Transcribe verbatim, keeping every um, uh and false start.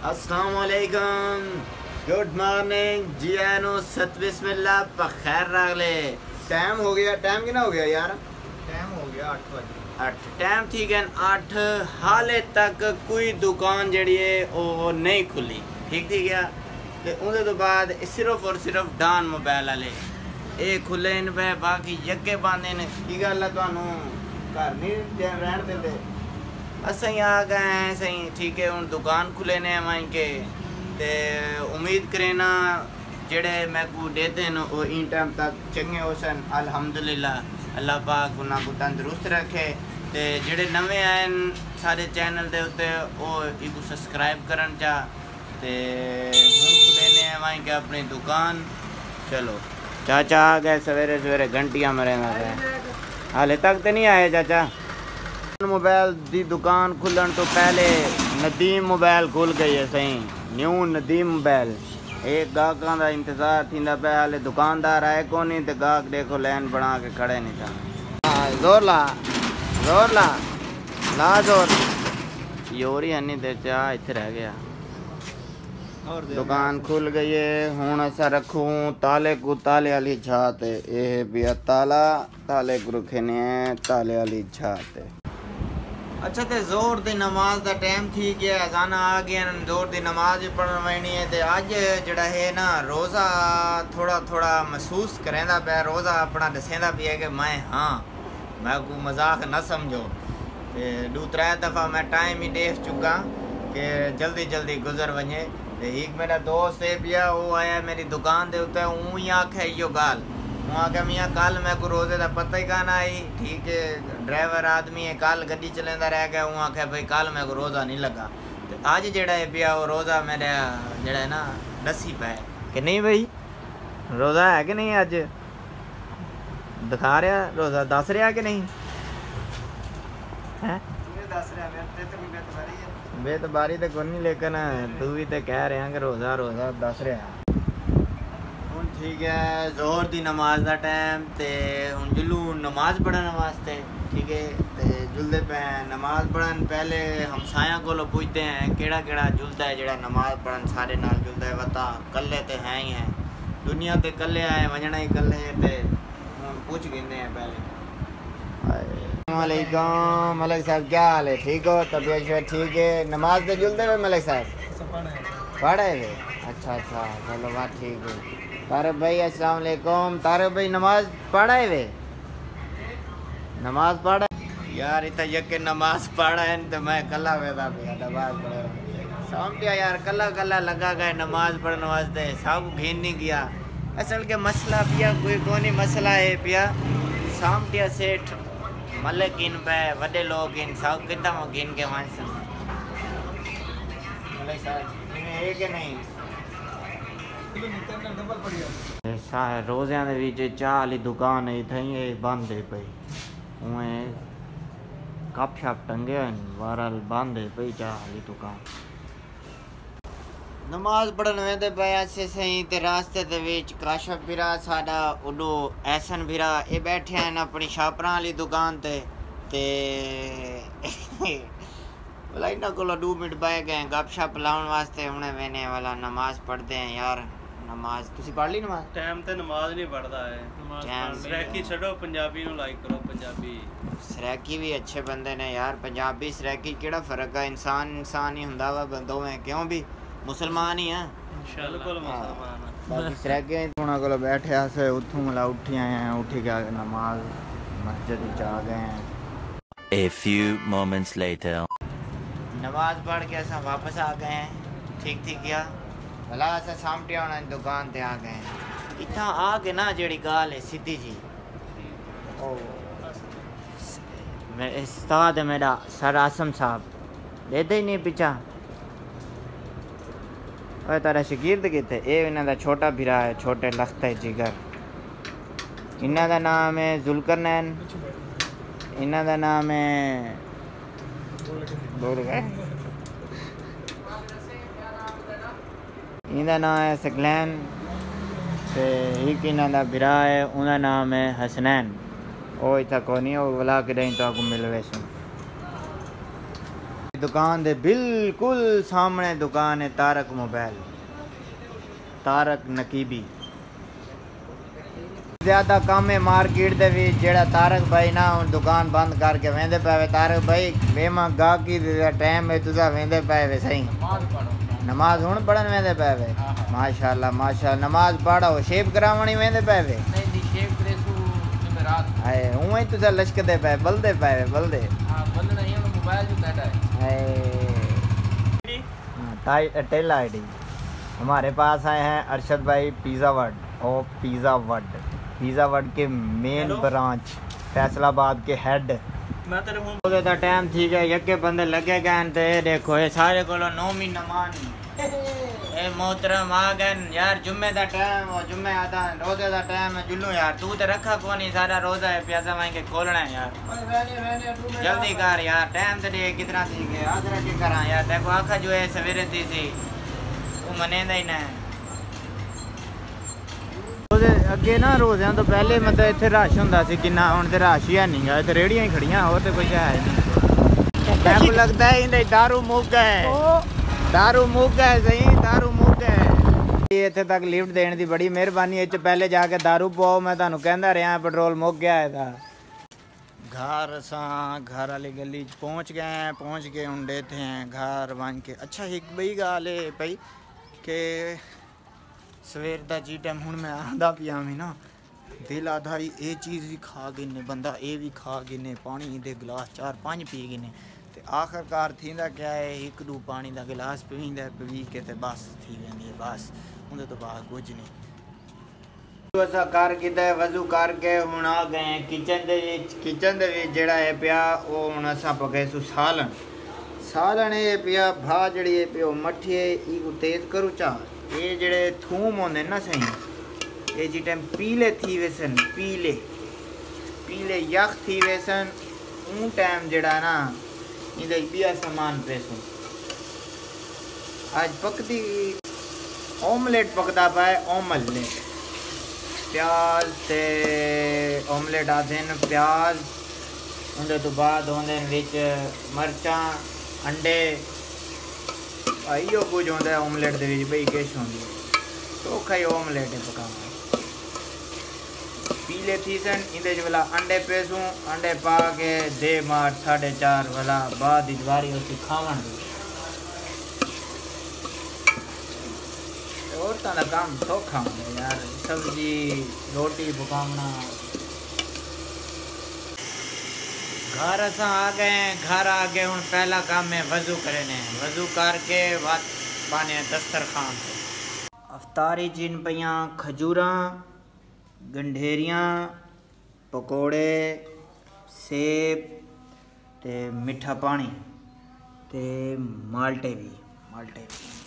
अस्सलाम वालेकुम, good morning जी आनो सत बिस्मिल्लाह बखैर रगले। टाइम हो गया, टाइम कितना हो गया यार? टाइम हो गया आठ बजे। अठ टाइम ठीक है अठ। हाले तक कोई दुकान जड़ी है वो नहीं खुली, ठीक ठीक है। ते उनके तो बाद सिर्फ और सिर्फ डान मोबाइल वाले ये खुले इन पे, बाकी यके बंद ने। की गल है तुहानू घर नहीं रहन देंदे? असें आ गए हैं सही, ठीक है। हूँ दुकान खुले ने वहीं के ते उम्मीद करें ना जेड़े मैं को देते हैं वो इन टाइम तक चंगे हो सन। अल्हम्दुलिल्लाह अल्लाह पाक उन्होंने को तंदुरुस्त रखे। ते जेड़े नवे आए सारे चैनल दे उत्ते वो इको सब्सक्राइब करन चा। ते हूँ खुले ने वहीं के अपनी दुकान। चलो चाचा आ गए सवेरे सवेरे, घंटियाँ मरेंगे गए, हाले तक तो नहीं आए चाचा। मोबाइल दी दुकान खुलन तो पहले नदीम मोबाइल खुल गई है सही, न्यू नदीम मोबाइल। एक गाहकों का इंतजार थी पे, हाले दुकानदार आए को नहीं तो गाहक देखो लाइन बना के खड़े नहीं था। जोर ला जोर ला ला जोर योर ही नहीं दे चा इतने रह गया। दुकान खुल गई है हूँ असा रखूँ ताले को ताले वाली छात। यह भी ताला ताले को रखने ताले वाली छात। अच्छा तो जोर दी नमाज का टाइम थी गया, अजाना आ गया, जोर दी नमाज भी पढ़न वनी है। तो अज जड़ा है ना रोज़ा थोड़ा थोड़ा महसूस करेंदा पे, रोज़ा अपना दसेंदा भी है कि मैं हाँ मैं को मजाक न समझो। तो दो त्रै दफ़ा मैं टाइम ही देख चुका कि जल्दी जल्दी गुजर वने। तो एक मेरा दोस्त है पिया वो आया मेरी दुकान के उत्ते, ऊँ ही आखे यो गाल हूँ आख्या मियाँ कल मैं को रोज़े का पता ही कहना आई, ठीक है। ड्राइवर आदमी है, कल गड्डी चलेंदा रह गया। हूँ आख्या भाई कल मैं को रोज़ा नहीं लगा। तो अज जड़ा है पिया वो रोज़ा मेरा जड़ा है ना दसी पे कि नहीं भाई रोज़ा है कि नहीं? अज दिखा रहा रोज़ा दस रहा कि नहीं है? बेतबारी तो कोई नहीं, लेकिन तू भी तो कह रहा कि रोज़ा रोज़ा दस रहा। ठीक है जोर दी नमाज का टाइम ते हुन जुलू नमाज पढ़न वास्ते, ठीक है। ते जुलदे पे नमाज पढ़न पहले हमसाया को पूछते हैं केड़ा केड़ा जुलदा है जेड़ा नमाज पढ़न सारे नाल जुलदा है। बता कल्ले ते हैं ही हैं, दुनिया ते कल्ले आए वजना ही कल्ले है। ते हुन पूछ गिनते हैं पहले। अस्सलामुअलैकुम मलिक साहब, क्या हाल है? ठीक हो? तबीयत शबीयत ठीक है? नमाज ते जुलदे हुए मलिक साहब पढ़े थे? अच्छा अच्छा चलो बात ठीक है। तारक भाई अस्सलाम वालेकुम। तारक भाई नमाज पढ़ा है वे? नमाज पढ़ा यार इतना यके नमाज पढ़ा है तो मैं कला वेदा पे नमाज पढ़ा सामटिया यार कला कला लगा गए नमाज पढ़ने वास्ते, सब घिन नहीं गया। असल के मसला पिया कोई कोनी मसला है पिया सामटिया सेठ मलिक इन पे वडे लोग इन सब कितना गिन के वहां मलिक साहब है कि नहीं? रोज़िया के चाह वाली दुकान इतनी बंद है पई, उमें कप शप टंगे बहरहाल बंद है पई चाह वाली दुकान। नमाज पढ़न वेंदे पे ऐसे सही ते रास्ते दे विच काशफ बिरा साडा उडो ऐसन बिरा ये बैठे हैं अपनी शापरां वाली दुकान ते ते भला इन्हों को दो मिनट बह गए गप शप लाने वास्ते। हमने वेने वाला नमाज पढ़ते हैं यार। नमाज तुसी पढ़ ली नमाज? टाइम ते नमाज नहीं पढ़ता है, नमाज सराकी छोड़ो पंजाबी नु लाइक करो। पंजाबी सराकी भी अच्छे बंदे ने यार, पंजाबी सराकी केड़ा फर्क है? इंसान इंसान ही हुंदा वा बंदों में, क्यों भी मुसलमान ही हैं बिल्कुल मुसलमान है। बाकी सराकी थोड़ा को बैठे आसे उठूं मला उठी आए हैं, उठी के नमाज मस्जिद में आ गए हैं। A few moments later नमाज पढ़ के असा वापस आ गए हैं, ठीक ठीक किया भला असा सामटे होना दुकान ते आ गए हैं। इतना आ के ना जेड़ी गाल है सीधी जी ओ मैं उस्ताद है मेरा सर आसम साहब देते ही नहीं पीछा। और तारा शकीर्द किथे? ये इन्हां दा छोटा भिरा है, छोटे लखते जिगर। इन्हां दा नाम है जुलकरनैन, इन्हां दा नाम है बोल गए इनका नाम है सकलैन ते एक इन्हां दा बिरा है उनका नाम है हसनैन। वो इतना को नहीं वो बुला के नहीं तो आपको मिलवे सो दुकान दे बिल्कुल सामने दुकान है तारक मोबाइल, तारक नकीबी। ज़्यादा काम है मार्केट दे विच जेड़ा तारक भाई ना हुण दुकान बंद करके वेंदे पए। तारक भाई बेमा गाहकी दा टाइम है, तुसा वेंदे पए सही नमाज हुण पढ़न वेंदे पए। माशाअल्लाह माशाअल्लाह नमाज पढ़ो, शेप करावणी वेंदे पए। नहीं दी शेप करेसु जमेरात हाय उं ही तुसा लश्कदे पए, बलदे पए बलदे। हां बलना ही मोबाइल जो बैठा है हाय। हां टाई टेल आईडी हमारे पास आए हैं अरशद भाई पिज़्ज़ा वर्ड और पिज़्ज़ा वर्ड पिज़्ज़ा वर्ड के मेन ब्रांच फैसलाबाद के हेड। मैं तेरे फोन दा टाइम ठीक है, यके बंदे लगे गए ते देखो ये सारे कोलो नौ महीना मान ए मोहतरम आ गए यार। जुम्मे दा टाइम और जुम्मे आदा रोजे दा टाइम है। जुल्लू यार तू ते रखा कोनी, सारा रोजा है प्याजा वहीं के खोलना है यार। जल्दी कर यार, टाइम ते देख कितना थी गया। आदरा के करा यार, देखो आखा जो है सवेरे थी सी वो मनेंदा ही ना है। अगे ना रोज़ियां तो पहले मतलब इत्थे रश हुंदा सी किन्ना, हुण ते रश ही नहीं गा। इत्थे रेहड़ियां ही खड़ियां, और तो कुछ है नहीं। कैंप लगता है इंदे दारू मुक गए, दारू मुक गए सही, दारू मुक गए। इत्थे तक लिफ्ट देने की बड़ी मेहरबानी। इच पहले जाके दारू पाओ, मैं तुहानू कहंदा रहा पेट्रोल मुक गया है। घर असा घर वाली गली पहुँच गए हैं, पहुँच के हुण देते हैं घर बन के। अच्छा एक बई गल है भाई के सवेर का जी टाइम हूँ मैं आंदा पिया में ना दिल आधा ये चीज़ भी खा गिने, बंदा ये भी खा गिने, पानी दे गिलास चार पाँच पी गिने, तो आखिरकार थींदा क्या है एक दो पानी का गिलास पींदा पी के ते बस थी वेंदी है बस, उनके तो बाद कुछ नहीं। असा कर किता वजू करके हुण आ गए किचन दे विच। किचन दे विच जेड़ा है पिया वो हुण असा पकाए सु सालन। सालन ये पिया भा जड़ी है पियो मठिए ई तेज करू चा। ये जेड़े थूम होंदे ना सही, ये जी टाइम पीले थी वेसन, पीले पीले यख थी वेसन, ऊं टाइम जेड़ा ना इंदे बिया सामान पेसू। आज पकती ऑमलेट पकता पाए, ऑमलेट प्याज ते ऑमलेट आते हैं प्याज, उनके तो बाद होंदे विच मरचां अंडे इो कुछ होंदा है ऑमलेट दे विच बई किश होंदी धोखा ही ऑमलेट है पकाना। पीले थी सन इंदे च वाला अंडे पेसूं, अंडे पा के दे मार साढ़े चार वाला बाद दी वारी उसी खावन दी। औरतां दा काम सौखा होंदा यार, सब्जी रोटी पकाना। घर असा आ गए, घर आ गए हूँ पहला काम है वजू करने। वजू करके बात पाने दस्तरखान अफ्तारी चिन पियाँ खजूरा गंढेरियाँ पकौड़े सेब ते मिठा पानी ते माल्टे भी माल्टे भी